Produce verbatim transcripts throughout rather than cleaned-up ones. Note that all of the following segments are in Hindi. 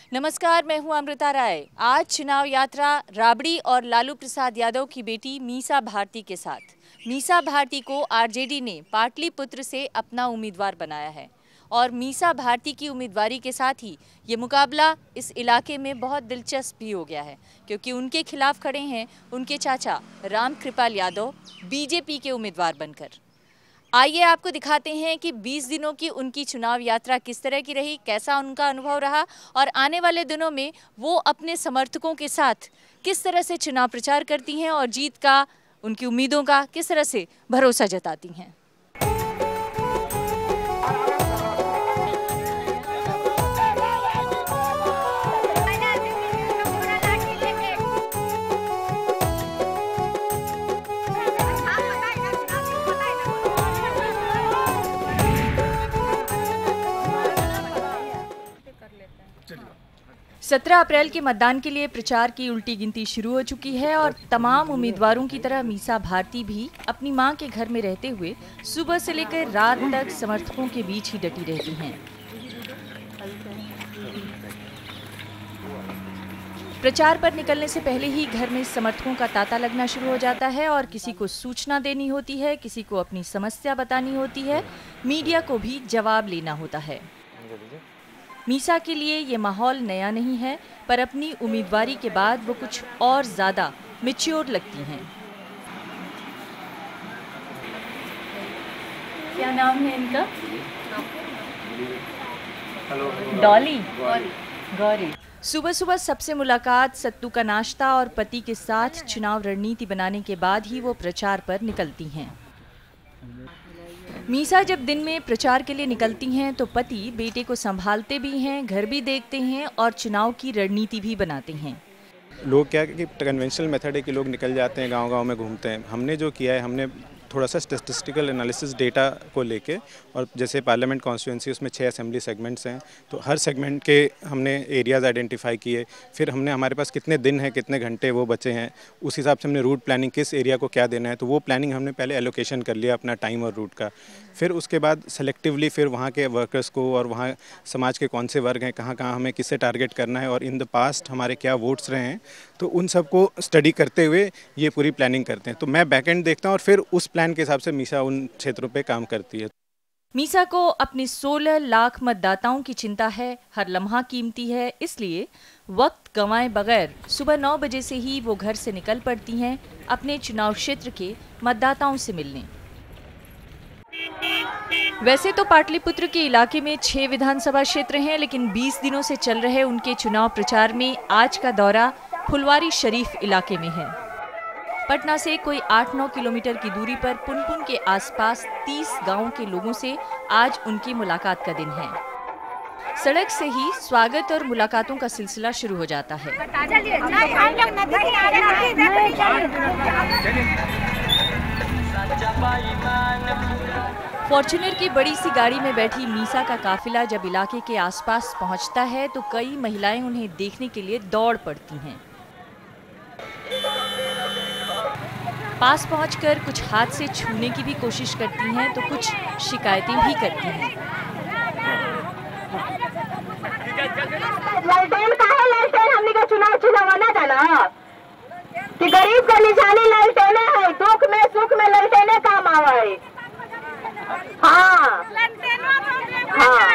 नमस्कार, मैं हूं अमृता राय। आज चुनाव यात्रा राबड़ी और लालू प्रसाद यादव की बेटी मीसा भारती के साथ। मीसा भारती को आरजेडी ने पाटलिपुत्र से अपना उम्मीदवार बनाया है और मीसा भारती की उम्मीदवारी के साथ ही ये मुकाबला इस इलाके में बहुत दिलचस्प भी हो गया है, क्योंकि उनके खिलाफ खड़े हैं उनके चाचा राम कृपाल यादव बीजेपी के उम्मीदवार बनकर। आइए आपको दिखाते हैं कि बीस दिनों की उनकी चुनाव यात्रा किस तरह की रही, कैसा उनका अनुभव रहा और आने वाले दिनों में वो अपने समर्थकों के साथ किस तरह से चुनाव प्रचार करती हैं और जीत का, उनकी उम्मीदों का किस तरह से भरोसा जताती हैं। सत्रह अप्रैल के मतदान के लिए प्रचार की उल्टी गिनती शुरू हो चुकी है और तमाम उम्मीदवारों की तरह मीसा भारती भी अपनी मां के घर में रहते हुए सुबह से लेकर रात तक समर्थकों के बीच ही डटी रहती हैं। प्रचार पर निकलने से पहले ही घर में समर्थकों का तांता लगना शुरू हो जाता है और किसी को सूचना देनी होती है, किसी को अपनी समस्या बतानी होती है, मीडिया को भी जवाब लेना होता है। मीसा के लिए ये माहौल नया नहीं है, पर अपनी उम्मीदवारी के बाद वो कुछ और ज्यादा मैच्योर लगती हैं। क्या नाम है इनका? डॉली, गौरी। सुबह सुबह सबसे मुलाकात, सत्तू का नाश्ता और पति के साथ चुनाव रणनीति बनाने के बाद ही वो प्रचार पर निकलती हैं। मीसा जब दिन में प्रचार के लिए निकलती हैं तो पति बेटे को संभालते भी हैं, घर भी देखते हैं और चुनाव की रणनीति भी बनाते हैं। लोग क्या कि कन्वेंशनल मेथड है कि लोग निकल जाते हैं, गांव-गांव में घूमते हैं। हमने जो किया है, हमने थोड़ा सा स्टैटिस्टिकल एनालिसिस डेटा को लेके, और जैसे पार्लियामेंट कॉन्स्टिट्यूंसी उसमें छः असेंबली सेगमेंट्स हैं, तो हर सेगमेंट के हमने एरियाज़ आइडेंटिफाई किए। फिर हमने हमारे पास कितने दिन हैं, कितने घंटे वो बचे हैं, उस हिसाब से हमने रूट प्लानिंग, किस एरिया को क्या देना है, तो वो प्लानिंग हमने पहले एलोकेशन कर लिया अपना टाइम और रूट का। फिर उसके बाद सेलेक्टिवली फिर वहाँ के वर्कर्स को और वहाँ समाज के कौन से वर्ग हैं, कहाँ कहाँ हमें किससे टारगेट करना है और इन द पास्ट हमारे क्या वोट्स रहे हैं, तो उन सबको स्टडी करते हुए ये पूरी प्लानिंग करते हैं। तो मैं बैक एंड देखता हूँ और फिर उस प्लान के हिसाब से मीसा उन क्षेत्रों पे काम करती है। मीसा को अपने सोलह लाख मतदाताओं की चिंता है, हर लम्हा कीमती है, इसलिए वक्त गंवाए बगैर सुबह नौ बजे से ही वो घर से निकल पड़ती हैं अपने चुनाव क्षेत्र के मतदाताओं से मिलने। वैसे तो पाटलिपुत्र के इलाके में छह विधानसभा क्षेत्र हैं, लेकिन बीस दिनों से चल रहे उनके चुनाव प्रचार में आज का दौरा फुलवारी शरीफ इलाके में है। पटना से कोई आठ नौ किलोमीटर की दूरी पर पुनपुन के आसपास तीस गांवों के लोगों से आज उनकी मुलाकात का दिन है। सड़क से ही स्वागत और मुलाकातों का सिलसिला शुरू हो जाता है। फॉर्च्यूनर की बड़ी सी गाड़ी में बैठी मीसा का काफिला जब इलाके के आसपास पहुंचता है तो कई महिलाएं उन्हें देखने के लिए दौड़ पड़ती हैं। पास पहुंचकर कुछ हाथ से छूने की भी कोशिश करती हैं तो कुछ शिकायतें भी करती हैं। लालटेन का है, लालटेन हमने का चुनाव चुनावाना जाना कि गरीब का निशानी लालटेने है, दुख में सुख में लालटेने काम आवे। हाँ हाँ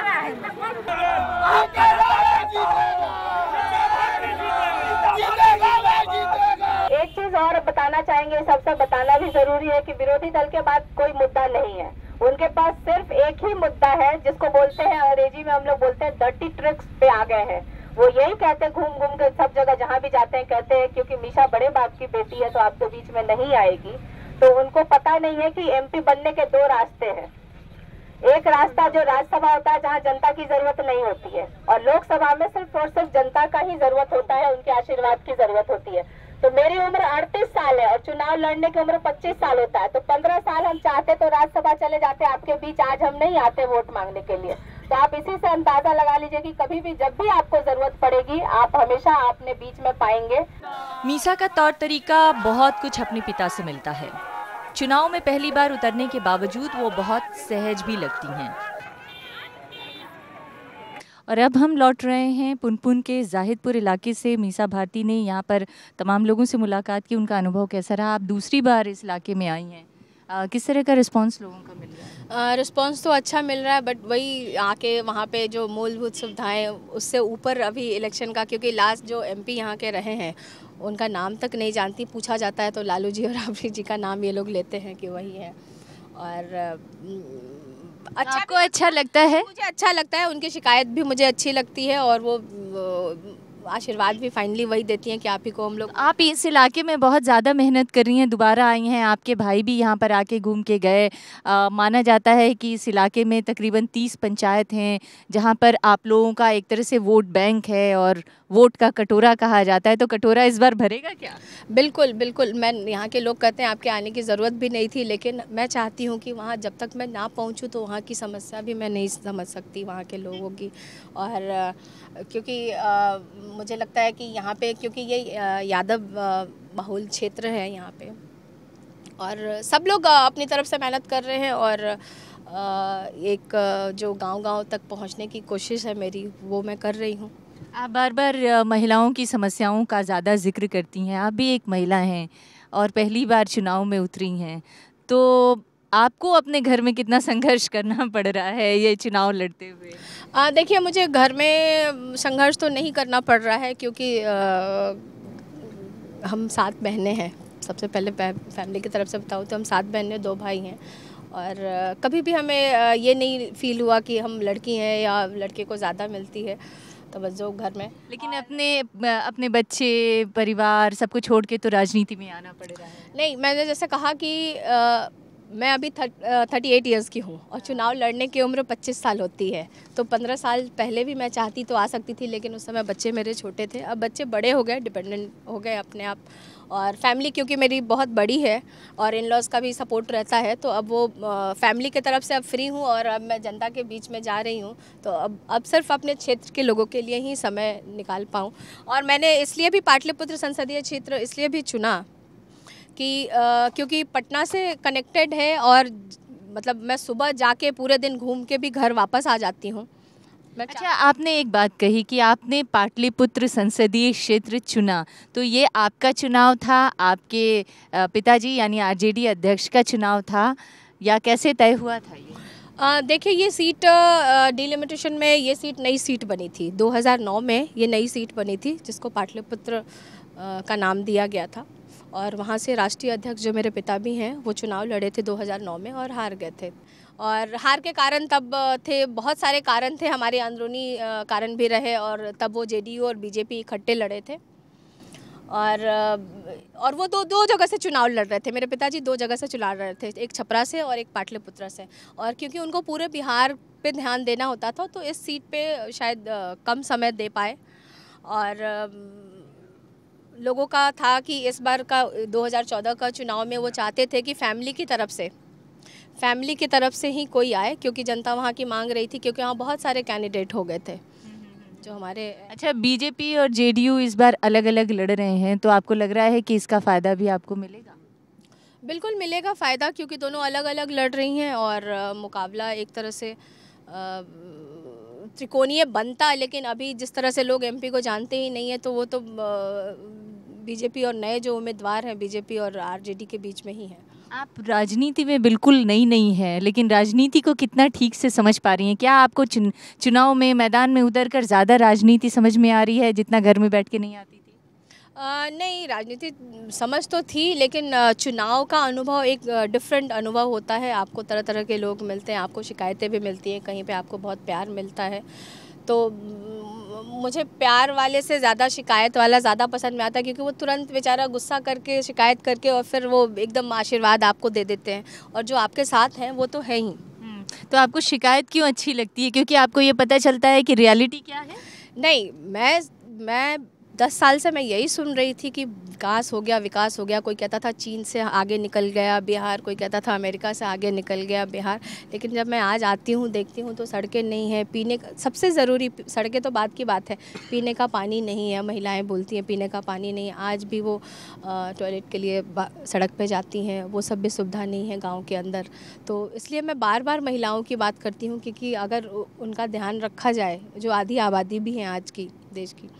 एक चीज और बताना चाहेंगे, सबसे बताना भी जरूरी है कि विरोधी दल के बाद कोई मुद्दा नहीं है, उनके पास सिर्फ एक ही मुद्दा है जिसको बोलते हैं, अंग्रेजी में हम लोग बोलते हैं डर्टी ट्रिक्स पे आ गए हैं। वो यही कहते हैं, घूम घूम के सब जगह जहाँ भी जाते हैं कहते हैं क्योंकि मीसा बड़े बाप की बेटी है तो आपके बीच में नहीं आएगी। तो उनको पता नहीं है कि एमपी बनने के दो रास्ते हैं। एक रास्ता जो राज्यसभा होता है जहाँ जनता की जरूरत नहीं होती है, और लोकसभा में सिर्फ और सिर्फ जनता का ही जरूरत होता है, उनके आशीर्वाद की जरूरत होती है। तो मेरी उम्र अड़तीस साल है और चुनाव लड़ने की उम्र पच्चीस साल होता है, तो पंद्रह साल हम चाहते तो राज्यसभा चले जाते आपके बीच, आज हम नहीं आते वोट मांगने के लिए। तो आप इसी से अंदाजा लगा लीजिए कि कभी भी जब भी आपको जरूरत पड़ेगी आप हमेशा अपने बीच में पाएंगे। मीसा का तौर तरीका बहुत कुछ अपने पिता से मिलता है। चुनाव में पहली बार उतरने के बावजूद वो बहुत सहज भी लगती हैं। और अब हम लौट रहे हैं पुनपुन के जाहिदपुर इलाके से। मीसा भारती ने यहाँ पर तमाम लोगों से मुलाकात की, उनका अनुभव कैसा रहा। आप दूसरी बार इस इलाके में आई हैं, आ, किस तरह का रिस्पांस लोगों का मिल रहा है? रिस्पांस तो अच्छा मिल रहा है, बट वही आके वहाँ पे जो मूलभूत सुविधाएं उससे ऊपर अभी इलेक्शन का, क्योंकि लास्ट जो एमपी यहाँ के रहे हैं उनका नाम तक नहीं जानती, पूछा जाता है तो लालू जी और राबड़ी जी का नाम ये लोग लेते हैं कि वही है। और अच्छा, आपको अच्छा लगता है? मुझे अच्छा लगता है, उनकी शिकायत भी मुझे अच्छी लगती है और वो आशीर्वाद भी फाइनली वही देती हैं कि आप ही को हम लोग। आप इस इलाके में बहुत ज़्यादा मेहनत कर रही हैं, दोबारा आई हैं, आपके भाई भी यहाँ पर आके घूम के गए। आ, माना जाता है कि इस इलाके में तकरीबन तीस पंचायत हैं जहाँ पर आप लोगों का एक तरह से वोट बैंक है और वोट का कटोरा कहा जाता है, तो कटोरा इस बार भरेगा क्या? बिल्कुल बिल्कुल, मैं यहाँ के लोग कहते हैं आपके आने की ज़रूरत भी नहीं थी, लेकिन मैं चाहती हूँ कि वहाँ जब तक मैं ना पहुँचूँ तो वहाँ की समस्या भी मैं नहीं समझ सकती वहाँ के लोगों की। और क्योंकि आ, मुझे लगता है कि यहाँ पे, क्योंकि ये यादव बहुल क्षेत्र है यहाँ पे और सब लोग अपनी तरफ से मेहनत कर रहे हैं और एक जो गांव-गांव तक पहुँचने की कोशिश है मेरी, वो मैं कर रही हूँ। आप बार बार महिलाओं की समस्याओं का ज़्यादा जिक्र करती हैं, आप भी एक महिला हैं और पहली बार चुनाव में उतरी हैं, तो आपको अपने घर में कितना संघर्ष करना पड़ रहा है ये चुनाव लड़ते हुए? देखिए, मुझे घर में संघर्ष तो नहीं करना पड़ रहा है, क्योंकि आ, हम सात बहनें हैं। सबसे पहले फैमिली की तरफ से बताऊँ तो हम सात बहनें, दो भाई हैं और आ, कभी भी हमें आ, ये नहीं फील हुआ कि हम लड़की हैं या लड़के को ज़्यादा मिलती है तवज्जो घर में। लेकिन अपने अपने बच्चे, परिवार सबको छोड़ के तो राजनीति में आना पड़ रहा है। नहीं, मैंने जैसे कहा कि आ, मैं अभी थर्टी एट इयर्स की हूँ और चुनाव लड़ने की उम्र पच्चीस साल होती है, तो पंद्रह साल पहले भी मैं चाहती तो आ सकती थी, लेकिन उस समय बच्चे मेरे छोटे थे। अब बच्चे बड़े हो गए, डिपेंडेंट हो गए अपने आप, और फैमिली क्योंकि मेरी बहुत बड़ी है और इन लॉज का भी सपोर्ट रहता है, तो अब वो फैमिली की तरफ से अब फ्री हूँ और अब मैं जनता के बीच में जा रही हूँ, तो अब अब सिर्फ अपने क्षेत्र के लोगों के लिए ही समय निकाल पाऊँ। और मैंने इसलिए भी पाटलिपुत्र संसदीय क्षेत्र इसलिए भी चुना कि आ, क्योंकि पटना से कनेक्टेड है और मतलब मैं सुबह जाके पूरे दिन घूम के भी घर वापस आ जाती हूँ। अच्छा, आपने एक बात कही कि आपने पाटलिपुत्र संसदीय क्षेत्र चुना, तो ये आपका चुनाव था, आपके पिताजी यानी आरजेडी अध्यक्ष का चुनाव था, या कैसे तय हुआ था ये? देखिए, ये सीट डिलिमिटेशन में ये सीट नई सीट बनी थी, दो हज़ार नौ में ये नई सीट बनी थी जिसको पाटलिपुत्र का नाम दिया गया था। और वहाँ से राष्ट्रीय अध्यक्ष जो मेरे पिता भी हैं वो चुनाव लड़े थे दो हज़ार नौ में और हार गए थे। और हार के कारण तब थे, बहुत सारे कारण थे, हमारे अंदरूनी कारण भी रहे, और तब वो जेडीयू और बीजेपी इकट्ठे लड़े थे और और वो दो दो जगह से चुनाव लड़ रहे थे। मेरे पिताजी दो जगह से चुनाव लड़ रहे थे, एक छपरा से और एक पाटलिपुत्र से, और क्योंकि उनको पूरे बिहार पे ध्यान देना होता था तो इस सीट पे शायद कम समय दे पाए। और लोगों का था कि इस बार का दो हज़ार चौदह का चुनाव में वो चाहते थे कि फैमिली की तरफ से फैमिली की तरफ से ही कोई आए, क्योंकि जनता वहाँ की मांग रही थी, क्योंकि वहाँ बहुत सारे कैंडिडेट हो गए थे जो हमारे। अच्छा, बीजेपी और जेडीयू इस बार अलग अलग लड़ रहे हैं, तो आपको लग रहा है कि इसका फ़ायदा भी आपको मिलेगा? बिल्कुल मिलेगा फ़ायदा, क्योंकि दोनों अलग अलग लड़ रही हैं और आ, मुकाबला एक तरह से त्रिकोणीय बनता, लेकिन अभी जिस तरह से लोग एमपी को जानते ही नहीं है, तो वो तो बीजेपी और नए जो उम्मीदवार हैं बीजेपी और आरजेडी के बीच में ही हैं। आप राजनीति में बिल्कुल नई नहीं है, लेकिन राजनीति को कितना ठीक से समझ पा रही हैं? क्या आपको चुन, चुनाव में मैदान में उतरकर ज़्यादा राजनीति समझ में आ रही है जितना घर में बैठ के नहीं आती थी? आ, नहीं, राजनीति समझ तो थी, लेकिन चुनाव का अनुभव एक डिफरेंट अनुभव होता है। आपको तरह तरह के लोग मिलते हैं, आपको शिकायतें भी मिलती हैं, कहीं पे आपको बहुत प्यार मिलता है। तो मुझे प्यार वाले से ज़्यादा शिकायत वाला ज़्यादा पसंद में आता है, क्योंकि वो तुरंत बेचारा गुस्सा करके शिकायत करके और फिर वो एकदम आशीर्वाद आपको दे देते हैं, और जो आपके साथ हैं वो तो है ही। तो आपको शिकायत क्यों अच्छी लगती है? क्योंकि आपको ये पता चलता है कि रियलिटी क्या है? नहीं, मैं मैं दस साल से मैं यही सुन रही थी कि विकास हो गया विकास हो गया। कोई कहता था चीन से आगे निकल गया बिहार, कोई कहता था अमेरिका से आगे निकल गया बिहार। लेकिन जब मैं आज आती हूँ देखती हूँ तो सड़कें नहीं हैं, पीने का सबसे ज़रूरी, सड़कें तो बात की बात है, पीने का पानी नहीं है। महिलाएं बोलती हैं पीने का पानी नहीं है। आज भी वो टॉयलेट के लिए सड़क पे जाती हैं, वो सब भी सुविधा नहीं है गाँव के अंदर। तो इसलिए मैं बार बार महिलाओं की बात करती हूँ, क्योंकि अगर उनका ध्यान रखा जाए, जो आधी आबादी भी है आज की देश की,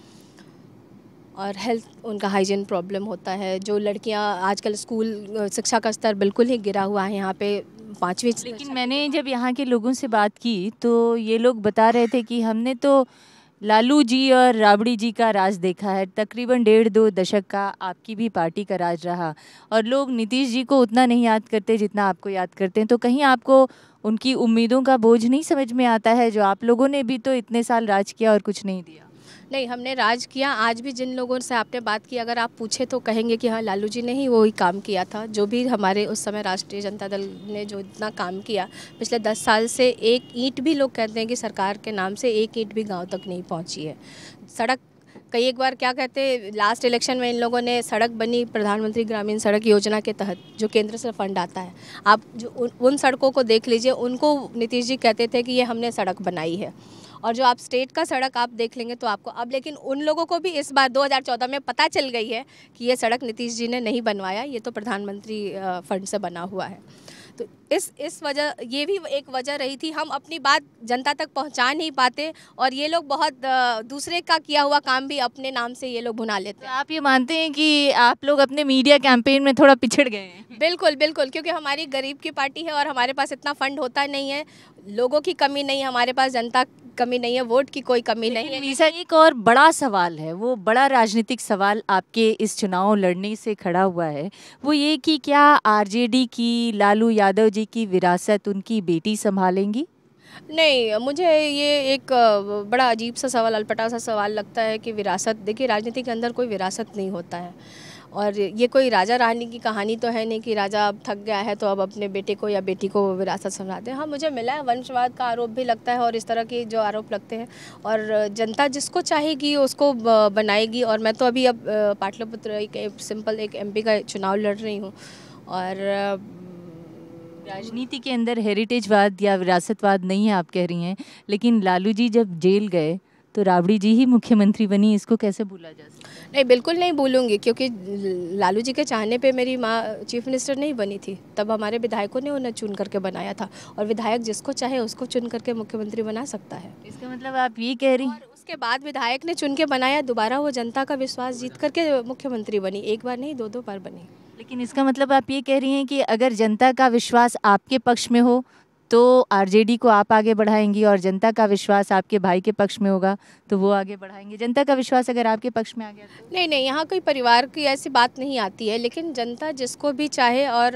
और हेल्थ उनका हाइजीन प्रॉब्लम होता है। जो लड़कियां आजकल स्कूल शिक्षा का स्तर बिल्कुल ही गिरा हुआ है यहाँ पे पाँचवीं। लेकिन मैंने जब यहाँ के लोगों से बात की तो ये लोग बता रहे थे कि हमने तो लालू जी और राबड़ी जी का राज देखा है, तकरीबन डेढ़ दो दशक का आपकी भी पार्टी का राज रहा, और लोग नीतीश जी को उतना नहीं याद करते जितना आपको याद करते हैं। तो कहीं आपको उनकी उम्मीदों का बोझ नहीं समझ में आता है? जो आप लोगों ने भी तो इतने साल राज किया और कुछ नहीं दिया। नहीं, हमने राज किया। आज भी जिन लोगों से आपने बात की, अगर आप पूछे तो कहेंगे कि हाँ लालू जी ने ही वही काम किया था। जो भी हमारे उस समय राष्ट्रीय जनता दल ने जो इतना काम किया पिछले दस साल से, एक ईंट भी, लोग कहते हैं कि सरकार के नाम से एक ईंट भी गांव तक नहीं पहुंची है। सड़क कई एक बार क्या कहते, लास्ट इलेक्शन में इन लोगों ने सड़क बनी प्रधानमंत्री ग्रामीण सड़क योजना के तहत, जो केंद्र से फंड आता है। आप जो उन, उन सड़कों को देख लीजिए, उनको नीतीश जी कहते थे कि ये हमने सड़क बनाई है। और जो आप स्टेट का सड़क आप देख लेंगे तो आपको अब, लेकिन उन लोगों को भी इस बार दो हज़ार चौदह में पता चल गई है कि ये सड़क नीतीश जी ने नहीं बनवाया, ये तो प्रधानमंत्री फंड से बना हुआ है। तो इस इस वजह, ये भी एक वजह रही थी, हम अपनी बात जनता तक पहुंचा नहीं पाते, और ये लोग बहुत दूसरे का किया हुआ काम भी अपने नाम से ये लोग भुना लेते हैं। तो आप ये मानते हैं कि आप लोग अपने मीडिया कैंपेन में थोड़ा पिछड़ गए हैं? बिल्कुल बिल्कुल, क्योंकि हमारी गरीब की पार्टी है और हमारे पास इतना फंड होता नहीं है। लोगों की कमी नहीं है हमारे पास, जनता कमी नहीं है, वोट की कोई कमी नहीं है। मीसा, एक और बड़ा सवाल है, वो बड़ा राजनीतिक सवाल आपके इस चुनाव लड़ने से खड़ा हुआ है, वो ये कि क्या आरजेडी की, लालू यादव जी की विरासत उनकी बेटी संभालेंगी? नहीं, मुझे ये एक बड़ा अजीब सा सवाल, अटपटा सा सवाल लगता है कि विरासत, देखिए राजनीति के अंदर कोई विरासत नहीं होता है। और ये कोई राजा रानी की कहानी तो है नहीं कि राजा अब थक गया है तो अब अपने बेटे को या बेटी को विरासत संभालते हैं। हाँ, मुझे मिला है, वंशवाद का आरोप भी लगता है और इस तरह के जो आरोप लगते हैं, और जनता जिसको चाहेगी उसको बनाएगी। और मैं तो अभी अब पाटलिपुत्र एक सिंपल एक एमपी का चुनाव लड़ रही हूँ, और राजनीति के अंदर हेरिटेजवाद या विरासतवाद नहीं है आप कह रही हैं, लेकिन लालू जी जब जेल गए तो राबड़ी जी ही मुख्यमंत्री बनी, इसको कैसे भूला जा सकता है? नहीं, बिल्कुल नहीं भूलूंगी, क्योंकि लालू जी के चाहने पे मेरी माँ चीफ मिनिस्टर नहीं बनी थी, तब हमारे विधायकों ने उन्हें चुन करके बनाया था, और विधायक जिसको चाहे उसको चुन करके मुख्यमंत्री बना सकता है। इसका मतलब आप ये कह रही हैं? और उसके बाद विधायक ने चुन के बनाया, दोबारा वो जनता का विश्वास जीत करके मुख्यमंत्री बनी, एक बार नहीं दो दो बार बनी। लेकिन इसका मतलब आप ये कह रही हैं कि अगर जनता का विश्वास आपके पक्ष में हो तो आरजेडी को आप आगे बढ़ाएंगी, और जनता का विश्वास आपके भाई के पक्ष में होगा तो वो आगे बढ़ाएंगे। जनता का विश्वास अगर आपके पक्ष में आ गया तो? नहीं नहीं, यहाँ कोई परिवार की ऐसी बात नहीं आती है, लेकिन जनता जिसको भी चाहे और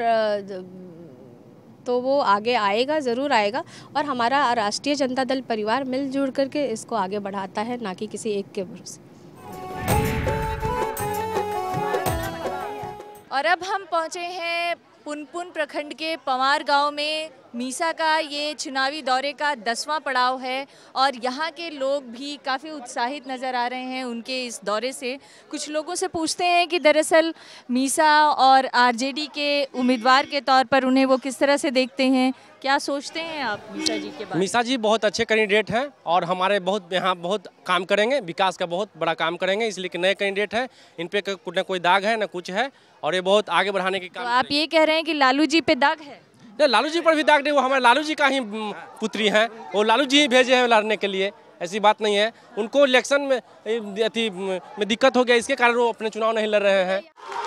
तो वो आगे आएगा, ज़रूर आएगा। और हमारा राष्ट्रीय जनता दल परिवार मिलजुल करके इसको आगे बढ़ाता है, ना कि किसी एक के भरोसे। और अब हम पहुंचे हैं पुनपुन प्रखंड के पवार गांव में। मीसा का ये चुनावी दौरे का दसवां पड़ाव है और यहाँ के लोग भी काफ़ी उत्साहित नज़र आ रहे हैं उनके इस दौरे से। कुछ लोगों से पूछते हैं कि दरअसल मीसा और आरजेडी के उम्मीदवार के तौर पर उन्हें वो किस तरह से देखते हैं, क्या सोचते हैं आप मीसा जी के बारे में? मीसा जी बहुत अच्छे कैंडिडेट हैं और हमारे बहुत यहाँ बहुत काम करेंगे, विकास का बहुत बड़ा काम करेंगे, इसलिए कि नए कैंडिडेट हैं, इन पे न कोई दाग है न कुछ है, और ये बहुत आगे बढ़ाने के काम। तो आप ये कह रहे हैं कि लालू जी पे दाग है? नहीं, लालू जी पर भी दाग नहीं, वो हमारे लालू जी का ही पुत्री हैं, वो लालू जी ही भेजे हैं लड़ने के लिए, ऐसी बात नहीं है। उनको इलेक्शन में अति में दिक्कत हो गया, इसके कारण वो अपने चुनाव नहीं लड़ रहे हैं।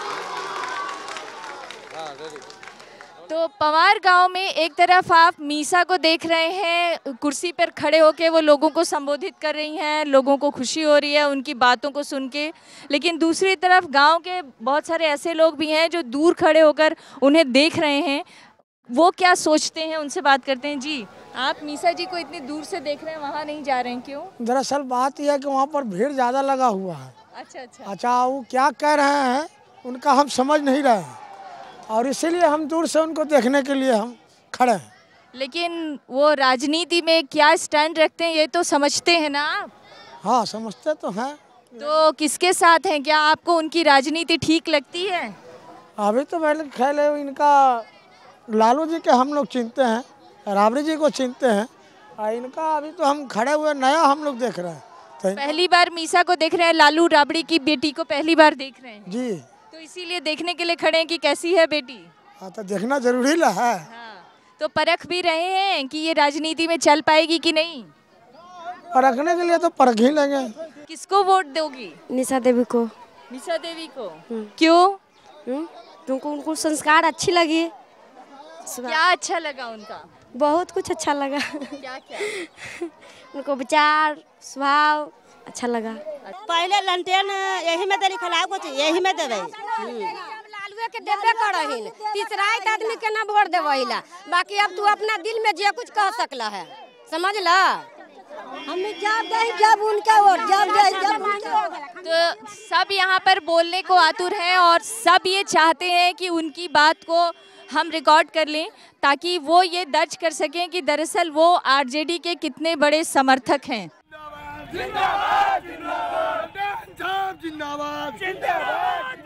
तो पवार गांव में एक तरफ आप मीसा को देख रहे हैं, कुर्सी पर खड़े होकर वो लोगों को संबोधित कर रही हैं, लोगों को खुशी हो रही है उनकी बातों को सुन के, लेकिन दूसरी तरफ गांव के बहुत सारे ऐसे लोग भी हैं जो दूर खड़े होकर उन्हें देख रहे हैं। वो क्या सोचते हैं, उनसे बात करते हैं। जी, आप मीसा जी को इतनी दूर से देख रहे हैं, वहाँ नहीं जा रहे हैं, क्यों? दरअसल बात यह है कि वहाँ पर भीड़ ज़्यादा लगा हुआ है। अच्छा अच्छा अच्छा, वो क्या कह रहे हैं उनका हम समझ नहीं रहे हैं, और इसीलिए हम दूर से उनको देखने के लिए हम खड़े हैं। लेकिन वो राजनीति में क्या स्टैंड रखते हैं ये तो समझते हैं ना आप? हाँ, समझते तो हैं। तो किसके साथ हैं? क्या आपको उनकी राजनीति ठीक लगती है? अभी तो पहले ख्याल है इनका लालू जी के हम लोग चिनते हैं, राबड़ी जी को चिनते हैं, और इनका अभी तो हम खड़े हुए नया हम लोग देख रहे हैं। तो पहली बार मीसा को देख रहे हैं, लालू राबड़ी की बेटी को पहली बार देख रहे हैं जी, तो इसीलिए देखने के लिए खड़े हैं कि कैसी है बेटी। हाँ तो देखना जरूरी है। हाँ, तो परख भी रहे हैं कि ये राजनीति में चल पाएगी कि नहीं। परखने के लिए तो परख ही लेंगे। किसको वोट दोगी? निशा देवी को। निशा देवी को क्यों? तुमको उनको संस्कार अच्छी लगी? क्या अच्छा लगा उनका? बहुत कुछ अच्छा लगा। क्या क्या? उनको विचार स्वभाव अच्छा लगा। पहले लंटेन यही में देरी खिलाओ कुछ यही में देवे लालू के देबे करहिन, तीसरा आदमी के ना वोट देवहिला। बाकी अब तू अपना दिल में जे कुछ कह सकला है, समझ ला। हम जब जाए जब उनका वोट जब जाए जब उनका। तो सब यहाँ पर बोलने को आतुर हैं और सब ये चाहते हैं कि उनकी बात को हम रिकॉर्ड कर लें ताकि वो ये दर्ज कर सकें कि दरअसल वो आरजेडी के कितने बड़े समर्थक हैं। जिंदाबाद जिंदाबाद जिंदाबाद जिंदाबाद जिंदाबाद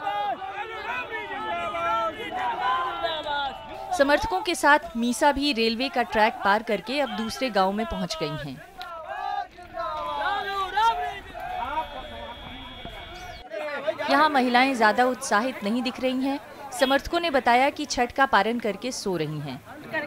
जिंदाबाद। समर्थकों के साथ मीसा भी रेलवे का ट्रैक पार करके अब दूसरे गांव में पहुंच गई हैं। यहाँ महिलाएं ज्यादा उत्साहित नहीं दिख रही हैं। समर्थकों ने बताया कि छठ का पारण करके सो रही हैं।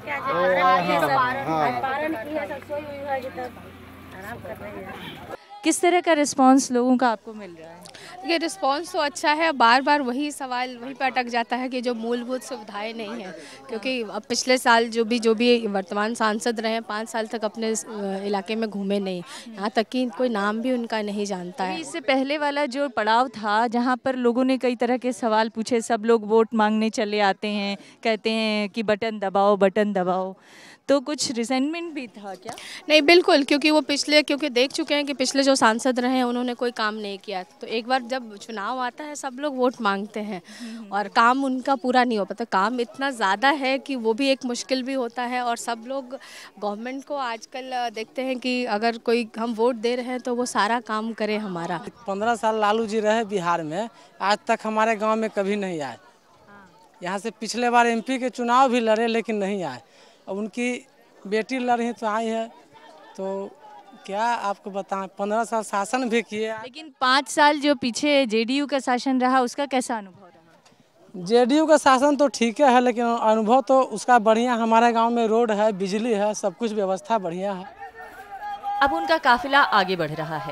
किस तरह का रिस्पांस लोगों का आपको मिल रहा है? ये रिस्पांस तो अच्छा है, बार बार वही सवाल वहीं पे अटक जाता है कि जो मूलभूत सुविधाएं नहीं हैं, क्योंकि अब पिछले साल जो भी जो भी वर्तमान सांसद रहे पाँच साल तक अपने इलाके में घूमे नहीं, यहाँ तक कि कोई नाम भी उनका नहीं जानता है। इससे पहले वाला जो पड़ाव था जहाँ पर लोगों ने कई तरह के सवाल पूछे, सब लोग वोट मांगने चले आते हैं, कहते हैं कि बटन दबाओ बटन दबाओ, तो कुछ रिजेंटमेंट भी था क्या? नहीं बिल्कुल, क्योंकि वो पिछले क्योंकि देख चुके हैं कि पिछले जो सांसद रहे हैं उन्होंने कोई काम नहीं किया। तो एक बार जब चुनाव आता है सब लोग वोट मांगते हैं और काम उनका पूरा नहीं हो पाता। काम इतना ज़्यादा है कि वो भी एक मुश्किल भी होता है और सब लोग गवर्नमेंट को आजकल देखते हैं कि अगर कोई हम वोट दे रहे हैं तो वो सारा काम करे हमारा। पंद्रह साल लालू जी रहे बिहार में, आज तक हमारे गाँव में कभी नहीं आए। यहाँ से पिछले बार एम पी के चुनाव भी लड़े लेकिन नहीं आए। अब उनकी बेटी लड़ रही तो आई है, तो क्या आपको बताएं, पंद्रह साल शासन भी किए। लेकिन पाँच साल जो पीछे जेडीयू का शासन रहा उसका कैसा अनुभव रहा? जेडीयू का शासन तो ठीक है, लेकिन अनुभव तो उसका बढ़िया। हमारे गांव में रोड है, बिजली है, सब कुछ व्यवस्था बढ़िया है। अब उनका काफिला आगे बढ़ रहा है।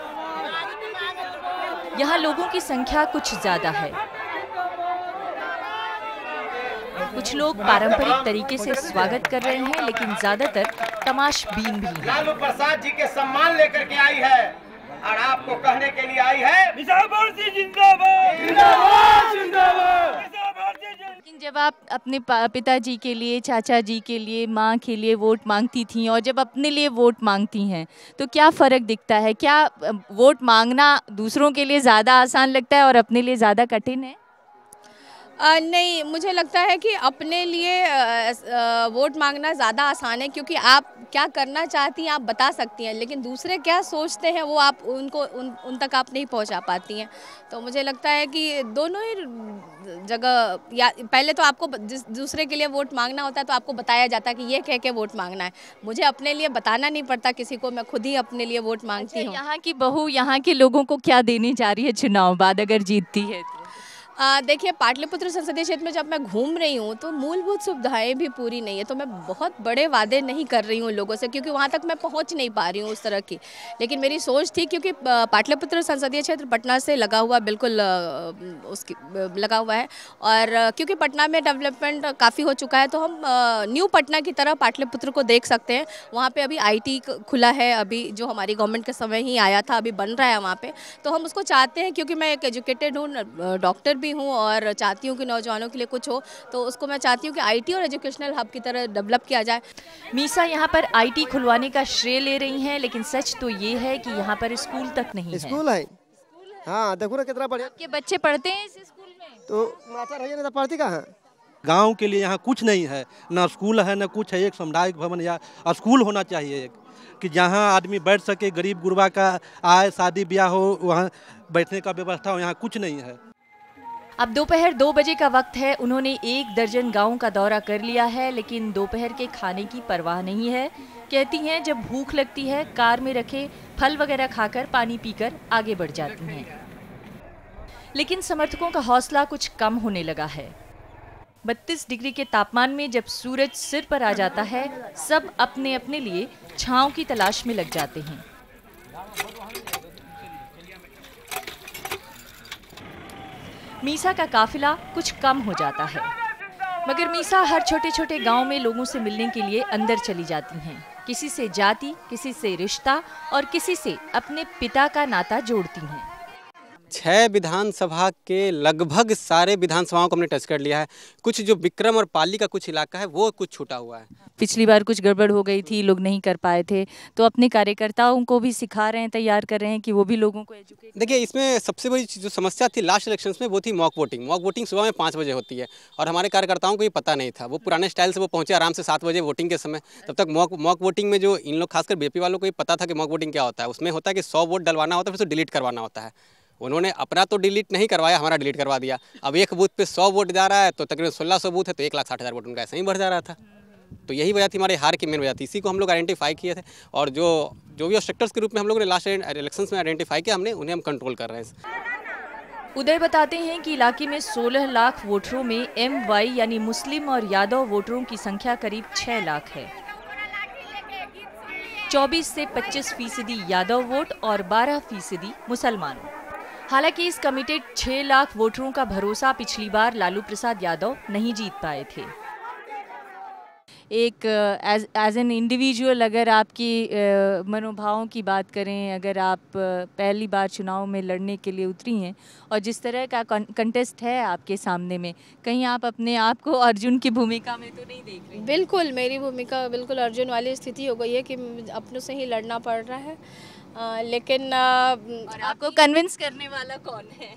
यहाँ लोगों की संख्या कुछ ज्यादा है। कुछ लोग पारंपरिक तरीके से स्वागत कर रहे हैं, लेकिन ज्यादातर तमाशबीन भी हैं। लालू प्रसाद जी के सम्मान लेकर के आई है और आपको कहने के लिए आई है जिंदाबाद जिंदाबाद जिंदाबाद। लेकिन जब आप अपने पिताजी के लिए, चाचा जी के लिए, माँ के लिए वोट मांगती थी और जब अपने लिए वोट मांगती हैं तो क्या फ़र्क दिखता है? क्या वोट मांगना दूसरों के लिए ज़्यादा आसान लगता है और अपने लिए ज़्यादा कठिन है? आ, नहीं, मुझे लगता है कि अपने लिए आ, आ, वोट मांगना ज़्यादा आसान है, क्योंकि आप क्या करना चाहती हैं आप बता सकती हैं, लेकिन दूसरे क्या सोचते हैं वो आप उनको उन उन तक आप नहीं पहुंचा पाती हैं। तो मुझे लगता है कि दोनों ही जगह, या पहले तो आपको दूसरे के लिए वोट मांगना होता है तो आपको बताया जाता है कि ये कह के वोट मांगना है। मुझे अपने लिए बताना नहीं पड़ता किसी को, मैं खुद ही अपने लिए वोट मांगती हूँ। यहाँ की बहू यहाँ के लोगों को क्या देने जा रही है चुनाव बाद अगर जीतती है तो? देखिए, पाटलिपुत्र संसदीय क्षेत्र में जब मैं घूम रही हूँ तो मूलभूत सुविधाएं भी पूरी नहीं है, तो मैं बहुत बड़े वादे नहीं कर रही हूँ लोगों से, क्योंकि वहाँ तक मैं पहुँच नहीं पा रही हूँ उस तरह की। लेकिन मेरी सोच थी, क्योंकि पाटलिपुत्र संसदीय क्षेत्र पटना से लगा हुआ, बिल्कुल उसकी लगा हुआ है, और क्योंकि पटना में डेवलपमेंट काफ़ी हो चुका है तो हम न्यू पटना की तरह पाटलिपुत्र को देख सकते हैं। वहाँ पर अभी आई टी खुला है, अभी जो हमारी गवर्नमेंट के समय ही आया था, अभी बन रहा है वहाँ पर। तो हम उसको चाहते हैं, क्योंकि मैं एक एजुकेटेड हूँ, डॉक्टर भी हूँ और चाहती हूँ कि नौजवानों के लिए कुछ हो, तो उसको मैं चाहती हूँ कि आईटी और एजुकेशनल हब की तरह डेवलप किया जाए। मीसा यहाँ पर आईटी खुलवाने का श्रेय ले रही हैं, लेकिन सच तो ये है कि यहाँ पर स्कूल तक नहीं स्कूल है। हाँ, देखो ना कितना बढ़िया। आपके बच्चे पढ़ते हैं इस स्कूल में? तो माता रही ना, पढ़ती कहाँ? गांव के लिए यहाँ कुछ नहीं है, ना स्कूल है ना कुछ है। एक सामुदायिक भवन या स्कूल होना चाहिए एक, कि जहाँ आदमी बैठ सके, गरीब गुरबा का आए, शादी ब्याह हो, वहाँ बैठने का व्यवस्था हो, यहाँ कुछ नहीं है। अब दोपहर दो बजे का वक्त है। उन्होंने एक दर्जन गांवों का दौरा कर लिया है, लेकिन दोपहर के खाने की परवाह नहीं है। कहती हैं जब भूख लगती है कार में रखे फल वगैरह खाकर पानी पीकर आगे बढ़ जाती हैं। लेकिन समर्थकों का हौसला कुछ कम होने लगा है। बत्तीस डिग्री के तापमान में जब सूरज सिर पर आ जाता है, सब अपने अपने लिए छांव की तलाश में लग जाते हैं। मीसा का काफिला कुछ कम हो जाता है, मगर मीसा हर छोटे छोटे गांव में लोगों से मिलने के लिए अंदर चली जाती हैं। किसी से जाति, किसी से रिश्ता और किसी से अपने पिता का नाता जोड़ती हैं। छह विधानसभा के लगभग सारे विधानसभाओं को हमने टच कर लिया है। कुछ जो विक्रम और पाली का कुछ इलाका है वो कुछ छूटा हुआ है। पिछली बार कुछ गड़बड़ हो गई थी, लोग नहीं कर पाए थे, तो अपने कार्यकर्ताओं को भी सिखा रहे हैं, तैयार कर रहे हैं कि वो भी लोगों को एजुकेट। देखिए, इसमें सबसे बड़ी जो समस्या थी लास्ट इलेक्शंस में वो थी मॉक वोटिंग। मॉक वोटिंग सुबह में पाँच बजे होती है और हमारे कार्यकर्ताओं को ये पता नहीं था। वो पुराने स्टाइल से वो पहुँचे आराम से सात बजे वोटिंग के समय। तब तक मॉक मॉक वोटिंग में जो इन लोग खासकर बीजेपी वालों को ये पता था कि मॉक वोटिंग क्या होता है। उसमें होता है कि सौ वोट डलवाना होता है, फिर उसे डिलीट करवाना होता है। उन्होंने अपना तो डिलीट नहीं करवाया, हमारा डिलीट करवा दिया। अब एक बूथ पे सौ वोट जा रहा है तो तकरीबन सोलह सौ बूथ है तो एक लाख साठ हज़ार वोट उनका ऐसे ही बढ़ जा रहा था। तो यही वजह थी हमारे हार की मेन वजह थी। इसी को हम लोग आइडेंटिफाई किए थे और जो जो भी ऑब्स्ट्रक्टर्स के रूप में हम लोगों ने लास्ट इलेक्शंस में आइडेंटिफाई किया, हमने उन्हें हम कंट्रोल कर रहे हैं। उदय बताते हैं कि इलाके में सोलह लाख वोटरों में एम वाई यानी मुस्लिम और यादव वोटरों की संख्या करीब छह लाख है। चौबीस से पच्चीस फीसदी यादव वोट और बारह फीसदी मुसलमान। हालांकि इस कमिटेड छह लाख वोटरों का भरोसा पिछली बार लालू प्रसाद यादव नहीं जीत पाए थे। एक एज एज एन इंडिविजुअल अगर आपकी uh, मनोभावों की बात करें, अगर आप uh, पहली बार चुनाव में लड़ने के लिए उतरी हैं और जिस तरह का कंटेस्ट है आपके सामने में, कहीं आप अपने आप को अर्जुन की भूमिका में तो नहीं देख रही? बिल्कुल, मेरी भूमिका बिल्कुल अर्जुन वाली स्थिति हो गई है कि अपनों से ही लड़ना पड़ रहा है। आ, लेकिन आ, और आपको कन्विंस करने वाला कौन है?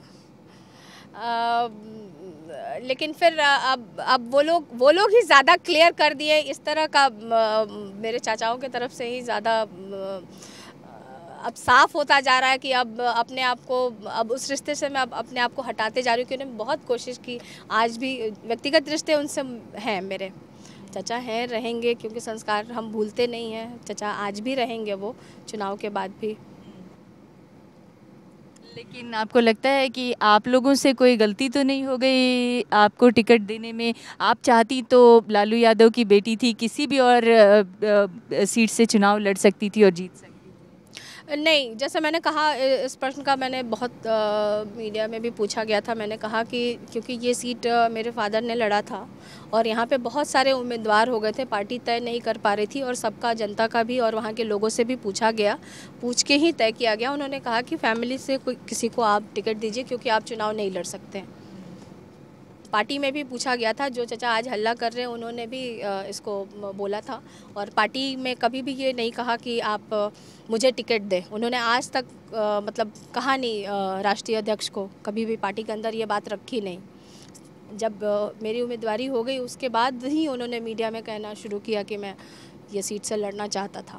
आ, लेकिन फिर अब अब वो लोग वो लोग ही ज़्यादा क्लियर कर दिए। इस तरह का आ, मेरे चाचाओं की तरफ से ही ज़्यादा अब साफ होता जा रहा है कि अब अपने आप को अब उस रिश्ते से मैं अब अपने आप को हटाते जा रही हूँ। क्योंकि उन्होंने बहुत कोशिश की, आज भी व्यक्तिगत रिश्ते उनसे हैं, मेरे चचा हैं, रहेंगे, क्योंकि संस्कार हम भूलते नहीं हैं। चचा आज भी रहेंगे, वो चुनाव के बाद भी। लेकिन आपको लगता है कि आप लोगों से कोई गलती तो नहीं हो गई आपको टिकट देने में? आप चाहती तो लालू यादव की बेटी थी, किसी भी और सीट से चुनाव लड़ सकती थी और जीत सकती थी। नहीं, जैसे मैंने कहा, इस प्रश्न का मैंने बहुत आ, मीडिया में भी पूछा गया था। मैंने कहा कि क्योंकि ये सीट आ, मेरे फादर ने लड़ा था और यहाँ पे बहुत सारे उम्मीदवार हो गए थे, पार्टी तय नहीं कर पा रही थी और सबका, जनता का भी और वहाँ के लोगों से भी पूछा गया, पूछ के ही तय किया गया। उन्होंने कहा कि फैमिली से कोई किसी को आप टिकट दीजिए क्योंकि आप चुनाव नहीं लड़ सकते हैं। पार्टी में भी पूछा गया था, जो चचा आज हल्ला कर रहे हैं उन्होंने भी इसको बोला था और पार्टी में कभी भी ये नहीं कहा कि आप मुझे टिकट दें। उन्होंने आज तक आ, मतलब कहा नहीं, राष्ट्रीय अध्यक्ष को कभी भी पार्टी के अंदर ये बात रखी नहीं। जब आ, मेरी उम्मीदवारी हो गई उसके बाद ही उन्होंने मीडिया में कहना शुरू किया कि मैं ये सीट से लड़ना चाहता था।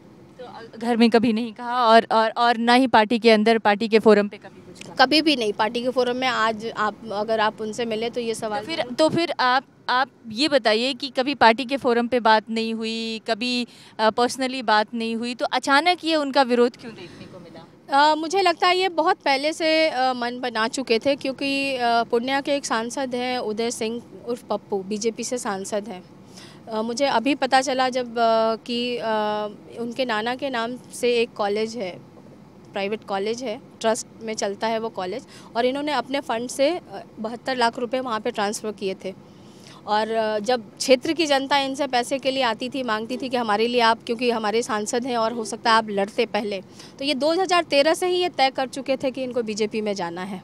तो घर में कभी नहीं कहा और और और ना ही पार्टी के अंदर, पार्टी के फोरम पे कभी कुछ कहा? कभी भी नहीं। पार्टी के फोरम में आज आप अगर आप उनसे मिले तो ये सवाल तो फिर तो फिर आप आप ये बताइए कि कभी पार्टी के फोरम पे बात नहीं हुई, कभी पर्सनली बात नहीं हुई, तो अचानक ये उनका विरोध क्यों देखने को मिला? आ, मुझे लगता है ये बहुत पहले से आ, मन बना चुके थे, क्योंकि पूर्णिया के एक सांसद हैं उदय सिंह उर्फ पप्पू, बीजेपी से सांसद हैं। आ, मुझे अभी पता चला जब आ, कि आ, उनके नाना के नाम से एक कॉलेज है, प्राइवेट कॉलेज है, ट्रस्ट में चलता है वो कॉलेज, और इन्होंने अपने फ़ंड से बहत्तर लाख रुपए वहाँ पे ट्रांसफ़र किए थे। और जब क्षेत्र की जनता इनसे पैसे के लिए आती थी, मांगती थी कि हमारे लिए आप, क्योंकि हमारे सांसद हैं और हो सकता है आप लड़ते पहले, तो ये दो हज़ार तेरह से ही ये तय कर चुके थे कि इनको बीजेपी में जाना है।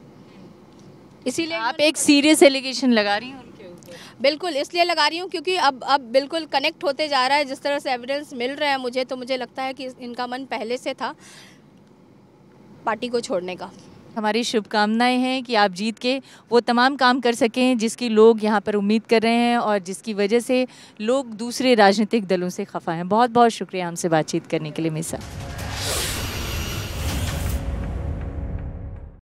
इसीलिए आप एक सीरियस एलिगेशन लगा रही हैं उनके ऊपर? बिल्कुल इसलिए लगा रही हूँ क्योंकि अब अब बिल्कुल कनेक्ट होते जा रहा है, जिस तरह से एविडेंस मिल रहा है मुझे, तो मुझे लगता है कि इनका मन पहले से था पार्टी को छोड़ने का। हमारी शुभकामनाएं हैं कि आप जीत के वो तमाम काम कर सकें जिसकी लोग यहाँ पर उम्मीद कर रहे हैं और जिसकी वजह से लोग दूसरे राजनीतिक दलों से खफा हैं। बहुत बहुत शुक्रिया हमसे बातचीत करने के लिए मीसा।